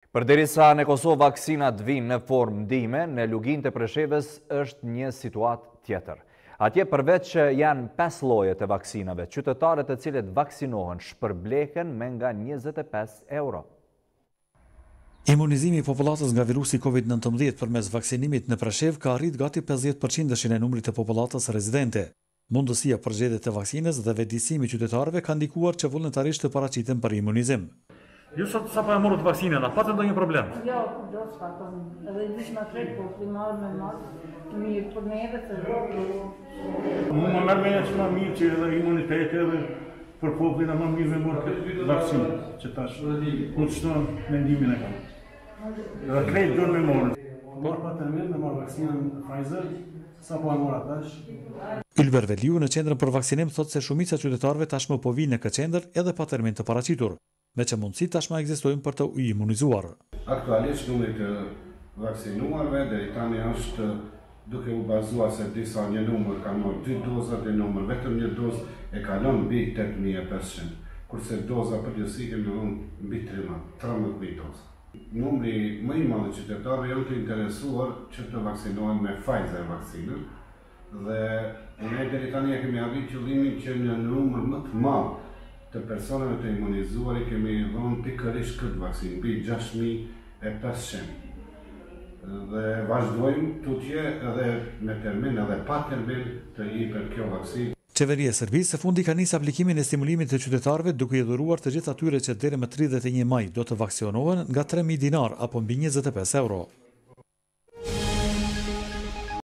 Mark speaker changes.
Speaker 1: Përderisa në Kosovë vaksinat vinë në formë ndihme, në Lugin të Preshevës është një situatë tjetër. Atje përveç që janë 5 lloje të vaksinave, qytetarët e cilët vaksinohen shpërblehen me nga 25 euro.
Speaker 2: Imunizimi i popullatës nga virusi COVID-19 përmes vaksinimit në Preshevë ka arrit gati 50% e numrit të popullatës rezidente. Mundësia për zgjedhje të vaksinës dhe vetëdijsimi i qytetarëve ka ndikuar që vullnetarisht të paraqiten për imunizim.
Speaker 3: Ju sa po e morët vaksinën, a patën ndonjë problem?
Speaker 4: Jo, do s'patëm. Edhe i vish ma tret, po primar me marë, mirë për neve të
Speaker 5: Më merë me që ma mirë që edhe imunitete edhe për poplin e ma mirë me morë këtë vaksinë, që tash, ku të shtonë mendimin e kam. Edhe krejt do me morë.
Speaker 6: Morë pa termin me marë vaksinën Pfizer, sa po e morë atash.
Speaker 2: Ylber Veliu në qendrën për vaksinim thotë se shumica e qytetarëve tashmë po vinë në këtë qendër edhe pa termin të paraqitur, me që mundësi tashmë ekzistojnë për të imunizuar.
Speaker 7: Aktualisht numri të vaksinuarve deri tani është duke u bazuar se disa një numër kanë marrë 2 doza dhe numër vetëm një dozë e kalon mbi 8500, kurse doza përgjithësi kemi dhënë mbi 13.000 doza. Numri më i madh i qytetarëve janë të interesuar që të vaksinohen me Pfizer vaksinën dhe ne deri tani kemi arritur qëllimin që në numër më të madh të personave të imunizuar i kemi dhënë pikërisht këtë vaksinë, mbi 6500. Dhe vazhdojmë tutje edhe me termin edhe pa termin të jepet kjo vaksinë.
Speaker 2: Qeveria e Serbisë së fundi ka nisë aplikimin e stimulimit të qytetarëve duke i dhuruar të gjithë atyre që deri më 31 maj do të vaksinohen nga 3.000 dinar apo mbi 25 euro.